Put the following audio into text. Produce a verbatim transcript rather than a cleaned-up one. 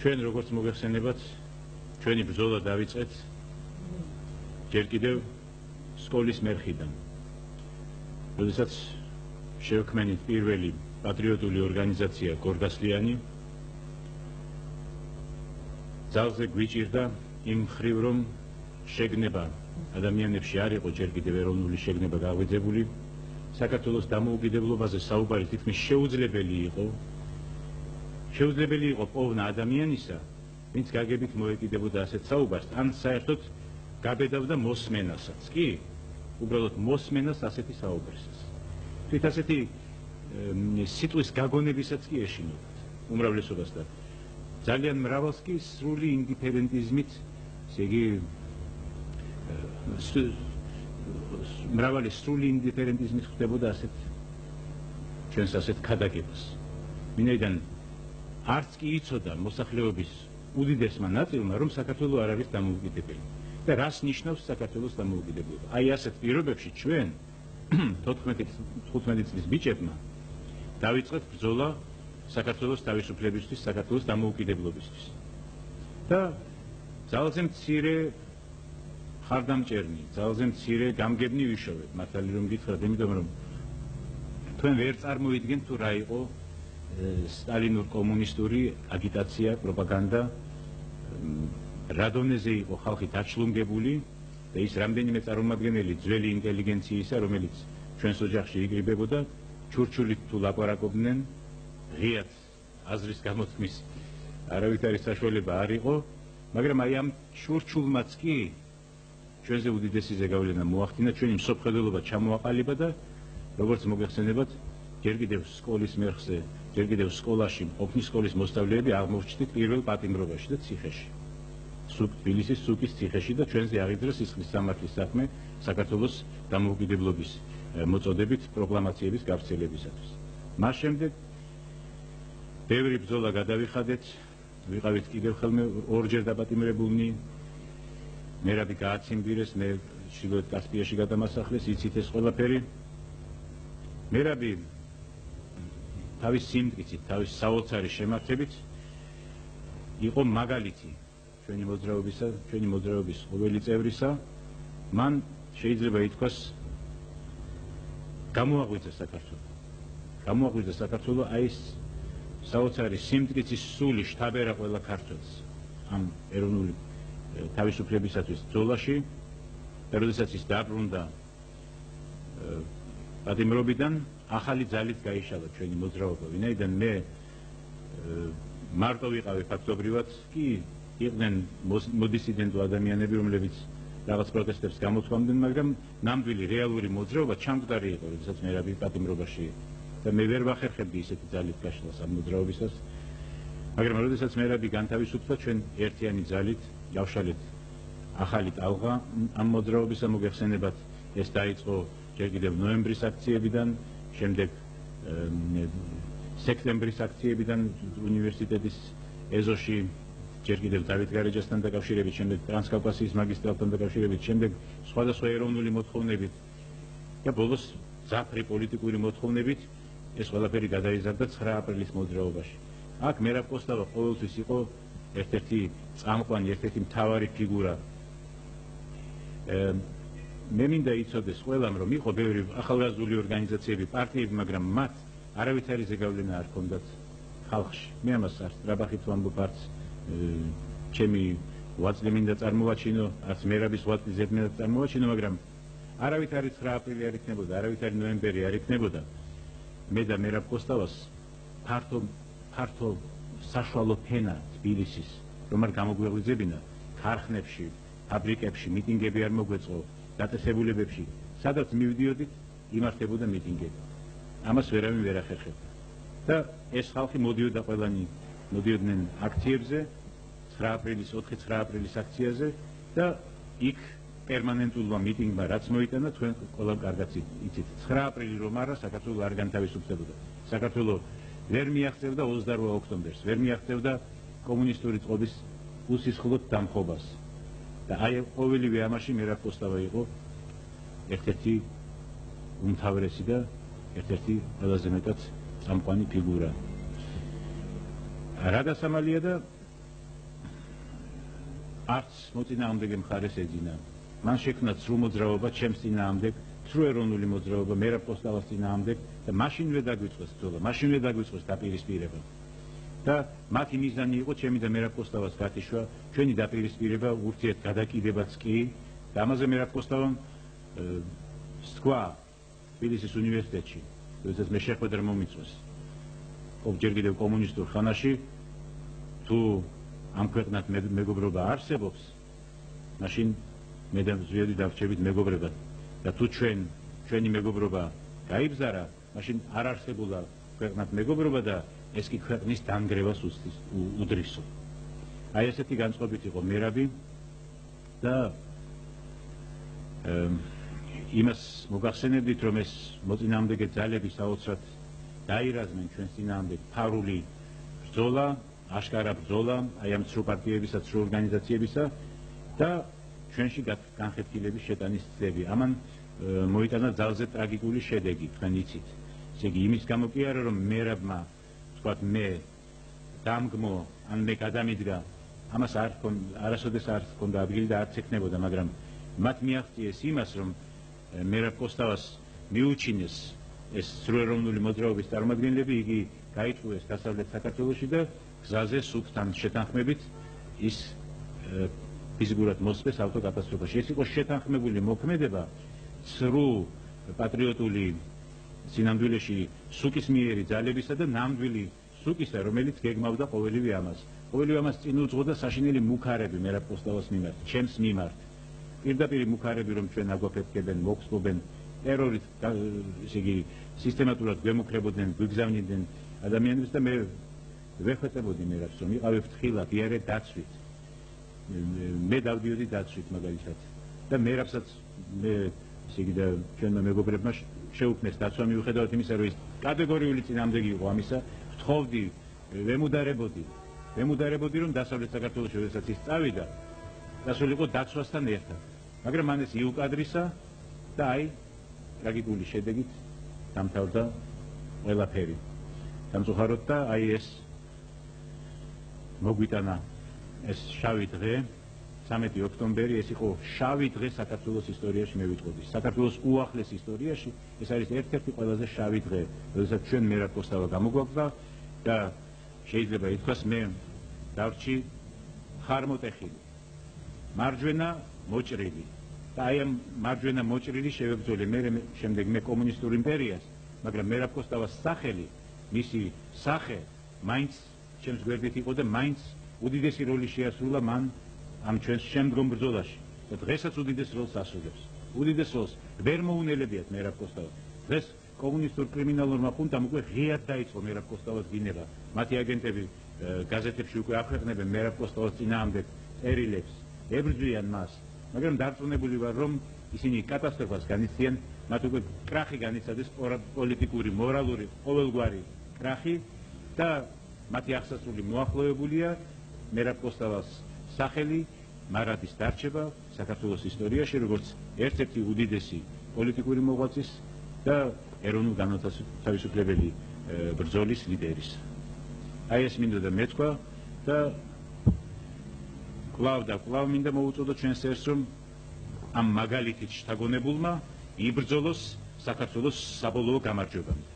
ჩვენ როგორც მოგეხსენებათ, ჩვენი ბრძოლა დავიწყეთ ჯერ კიდევ სკოლის მერხიდან. როდესაც შევქმნით პირველი პატრიოტული ორგანიზაცია გორგასლიანი, ძალზე გვიჭირდა იმ მხრივ, რომ შეგნება ადამიანებში არ იყო ჯერ კიდევ ეროვნული შეგნება გაღვიძებული, საქართველოს დამოუკიდებლობაზე საუბარი თითქმის შეუძლებელი იყო. შეუძლებელი იყო პოვნა ადამიანისა, ვინც გაგებით მოეკიდებოდა ასეთ საუბარს, ან საერთოდ გაბედავდა მოსმენასაც კი, უბრალოდ მოსმენას ასეთი საუბარისას. თვით ასეთი სიტყვის გაგონებისაც კი ეშინოდათ უმრავლესობას და ძალიან მრავალს კი სრული ინდიფერენტიზმით, ესე იგი მრავალი სრული ინდიფერენტიზმით ხდებოდა ასეთ ჩვენს ასეთ ქადაგებას. ვინაიდან არც კი იცოდა მოსახლეობის უდიდესმა ნაწილმა, რომ საქართველო არ არის დამოუკიდებელი და რას ნიშნავს საქართველოს დამოუკიდებლობა. აი ასეთ პირობებში ჩვენ თხუთმეტი წლის ბიჭებმა დავიწყეთ ბრძოლა საქართველოს თავისუფლებისთვის, საქართველოს დამოუკიდებლობისთვის. და ძალზე მცირე ხარდამჭერნი, ძალზე მცირე გამგებნი ვიშოვეთ, მართალი რომ გითხრათ, იმიტომ რომ თქვენ ვერ წარმოიდგენთ თუ რა იყო სტალინურ კომუნისტური აგიტაცია, პროპაგანდა, რა დონეზე იყო ხალხი დაჩლუნგებული და ის რამდენიმე წარმომადგენელი ძველი ინტელიგენციისა, რომელიც ჩვენს ოჯახში იკრიბებოდა, ჩურჩულით თუ ლაპარაკობდნენ, ღიად აზრის გამოთქმის არავითარი საშუალება არ იყო, მაგრამ აი ამ ჩურჩულმაც კი ჩვენზე უდიდესი ზეგავლენა მოახდინა, ჩვენი მსოფლმხედველობა ჩამოაყალიბა და როგორც მოგეხსენებათ, ჯერ კიდევ სკოლის მერხზე, ჯერ კიდევ სკოლაში ყოფნის სკოლის მოსწავლეები აღმოჩნდით პირველ პატიმრობაში და ციხეში. თბილისის სუკის ციხეში და ჩვენზე აღიძრა სისხლის სამართლის საქმე საქართველოს დამოუკიდებლობის მოწოდებით პროკლამაციების გავრცელებისათვის. მას შემდეგ ბევრი ბრძოლა გადავიხადეთ, ვიყავით კიდევ ხელმე ორჯერ დაპატიმრებულნი, მერაბი გააცინბირეს, მე ჩრდილოეთ კასპიაში გადამასახლეს, იცით ეს ყველაფერი. მერაბი თავის სიმტკიცით, თავის საოცარი შემართებით იყო მაგალითი ჩვენი მოძრაობისა, ჩვენი მოძრაობის ყოველი წევრისა. მან შეიძლება ითქვას გამოაღვიძა საქართველო. გამოაღვიძა საქართველო აი ეს საოცარი სიმტკიცის სული შთაბერა ყველა ქართველს ამ ეროვნული თავისუფლებისათვის ბრძოლაში და როდესაც ის დაბრუნდა პატიმრობიდან, ახალი ძალით გაიშალა ჩვენი მოძრაობა, ვინაიდან მე მარტო ვიყავი ფაქტობრივად, კი იყვნენ მოდისიდენტო ადამიანები, რომლებიც რაღაც პროტესტებს გამოთქვამდნენ, მაგრამ ნამდვილი რეალური მოძრაობა ჩამდგარი იყო, როდესაც მერაბი პატიმრობაში და მე ვერ ვახერხებდი ისეთი ძალით გაშლას ამ მოძრაობისას, მაგრამ როდესაც მერაბი განთავისუფლდა, ჩვენ ერთიანი ძალით გავშალეთ ახალი ტალღა ამ მოძრაობისა. მოგეხსენებათ, ეს დაიწყო ჯერ კიდევ ნოემბრის აქციებიდან, შემდეგ სექტემბრის აქციებიდან უნივერსიტეტის ეზოში, ჯერ კიდევ დავით გარეჯასთან დაკავშირებით, შემდეგ ტრანსკავკასიის მაგისტრალთან დაკავშირებით, შემდეგ სხვადასხვა ეროვნული მოთხოვნებით და ბოლოს ძაფრი პოლიტიკური მოთხოვნებით ეს ყველაფერი გადაიზარდა ცხრა აპრილის მოძრაობაში. აქ მერაბ კოსტავა ყოველთვის იყო ერთ-ერთი წამყვანი, ერთ-ერთი მთავარი ფიგურა. მე მინდა იცოდეს ყველამ, რომ იყო ბევრი ახალგაზრდული ორგანიზაციები, პარტიები, მაგრამ მათ არავითარი ზეგავლენა არ ჰქონდათ ხალხში. მე ამას არც ტრაბახით ვამბობ, არც ჩემი ვაწლი მინდა წარმოვაჩინო, არც მერაბის ვაწლი ზედმეტად წარმოვაჩინო, მაგრამ არავითარი ცხრა აპრილი არ იქნებოდა, არავითარი ნოემბერი არ იქნებოდა. მე და მერაბ კოსტავას ფართო ფართო საშუალო ფენა თბილისის, რომ არ გამოგვეღვიძებინა ქარხნებში, ფაბრიკებში მიტინგები არ მოგვეწყო, დაწესებულებებში, სადაც მივდიოდით, იმართებოდა მიტინგები. ამას ვერავინ ვერ ახერხებდა. და ეს ხალხი მოდიოდა ყველანი, მოდიოდნენ აქციებზე, ცხრა აპრილის, ოთხი ცხრა აპრილის აქციაზე და იქ პერმანენტულმა მიტინგმა რაც მოიტანა, თქვენ ყველამ კარგად იცით. ცხრა აპრილი რომ არა, საქართველო არ განთავისუფლებოდა. საქართველო ვერ მიაღწევდა ოცდაორ ოქტომბერს, ვერ მიაღწევდა კომუნისტური წყობის უსისხლოდ დამხობას. და აი ყოველივე ამაში მერაბ კოსტავა იყო ერთ-ერთი უმთავრესი და ერთ-ერთი ყველაზე მეტად წამყვანი ფიგურა. რა დასამალია და არც მოწინააღმდეგე მხარეს ეძინა. მან შექმნა ცრუ მოძრაობა ჩემს წინააღმდეგ, ცრუ ეროვნული მოძრაობა მერაბ კოსტავას წინააღმდეგ და მაშინვე დაგვიწყეს ბრძოლა, მაშინვე დაგვიწყეს დაპირისპირება. და მათი მიზანი იყო ჩემი და მერაბ კოსტავას გათიშვა, ჩვენი დაპირისპირება ურთიერთ გადაკიდებაც კი და ამაზე მერაბ კოსტავამ თქვა თბილისის უნივერსიტეტში, როდესაც მე შეხვედრა მომიწვეს. ჯერ კიდევ კომუნისტურ ხანაში თუ ამ ქვეყნად მეგობრობა არსებობს, მაშინ მე და ზვიადი დავრჩებით მეგობრებად და თუ ჩვენ ჩვენი მეგობრობა გაიბზარა, მაშინ არ არსებულა ქვეყნად მეგობრობა და ეს კი ქვეყნის დანგრევას უდრისო. აი ესეთი განწყობით იყო მერაბი და იმას მოგახსენებდით, რომ ეს მოწინააღმდეგე ძალები საოცრად დაირაზმენ ჩვენს წინააღმდეგ ფარული ბრძოლა, აშკარა ბრძოლა, აი ამ ცრუ პარტიებისა, ცრუ ორგანიზაციებისა და ჩვენში განხეთქილების შეტანის გზები. ამან მოიტანა ძალზე ტრაგიკული შედეგი, თქვენ იცით. ესე იგი, იმის გამო კი არა, რომ მერაბმა ვთქვათ მე დამგმო, ან მე გადამიდგა, ამას არ არასოდეს არ ჰქონდა ადგილი და არც ექნებოდა, მაგრამ მათ მიაღწიეს იმას, რომ მერაბ კოსტავას მიუჩინეს ეს ცრუ ეროვნული მოძრაობის წარმომადგენლები, იგი გაიწვიეს დასავლეთ საქართველოში და გზაზე სუფთთან შეთანხმებით ის ფიზიკურად მოსწეს ავტოკატასტროფაში. ეს იყო შეთანხმებული მოქმედება ცრუ პატრიოტული სინამდვილეში სუკისმიერი ძალებისა და ნამდვილი სუკისა, რომელიც გეგმავდა ყოველივე ამას. ყოველივე ამას წინ უძღოდა საშინელი მუქარები მერაბ კოსტავას მიმართ, ჩემს მიმართ. პირდაპირ მუქარები, რომ ჩვენ აგვაფეთქებენ, მოგსწობენ, ტერორით, ესე იგი, სისტემატურად გვემუქრებოდნენ, გვიგზავნიდნენ ადამიანებს და მე ვეხვეწებოდი მერაბს, რომ იყავი ფრთხილად, იარე დაცვით. მე დავდიოდი დაცვით მაგალითად. და მერაბსაც მე ესე იგი და ჩვენმა მეგობრებმა შეუქმნეს დაცვა მიუხედავად იმისა, რომ ის კატეგორიული წინააღმდეგი იყო ამისა, ვთხოვდი, ვემუდარებოდი, ვემუდარებოდი, რომ დასავლეთ საქართველოში, როდესაც ის წავიდა, დასულიყო დაცვასთან ერთად. მაგრამ მან ეს იუკადრისა და აი ტრაგიკული შედეგით დამთავრდა ყველაფერი. სამწუხაროდ და აი ეს მოგვიტანა ეს შავი დღე, სამი ოქტომბერი, ეს იყო შავი დღე საქართველოს ისტორიაში, მე ვიტყოდი. საქართველოს უახლეს ისტორიაში ეს არის ერთ-ერთი ყველაზე შავი დღე, როდესაც ჩვენ მერაბ კოსტავა გამოგვაგზავნა და შეიძლება ითქვას მე დავრჩი ხარმოტეხილი, მარჯვენა მოჭრილი. და აი ამ მარჯვენა მოჭრილი შევებრძოლე მე შემდეგ მე კომუნისტურ იმპერიას, მაგრამ მერაბ კოსტავას სახელი, მისი სახე მაინც ჩემს გვერდით იყო და მაინც უდიდესი როლი შეასრულა მან ამ ჩვენს შემდგომ ბრძოლაში და დღესაც უდიდეს როლს ასრულებს. უდიდეს როლს ვერ მოუნელებიათ მერაბ კოსტავას. დღეს კომუნისტურ კრიმინალურმა ხუნტამ უკვე ღიად დაიწყო მერაბ კოსტავას გინება. მათი აგენტები გაზეთებში უკვე აქვეყნებენ მერაბ კოსტავას წინააღმდეგ წერილებს, ებრძვიან მას. მაგრამ დარწმუნებული ვარ, რომ ისინი კატასტროფას განიცდიან, მათ უკვე კრახი განიცადეს, პოლიტიკური, მორალური, ყოველგვარი კრახი და მათი აღსასრული მოახლოებულია მერაბ კოსტავას სახელი მარადის დარჩება საქართველოს ისტორიაში, როგორც ერთ-ერთი უდიდესი პოლიტიკური მოღვაწის და ეროვნულ განმათავისუფლებელი ბრძოლის ლიდერის. აი ეს მინდოდა მეთქვა და კვლავ და კვლავ მინდა მოუწოდო ჩვენს ერს, რომ ამ მაგალითით შთაგონებულმა იბრძოლოს საქართველოს საბოლოო გამარჯვებამდე.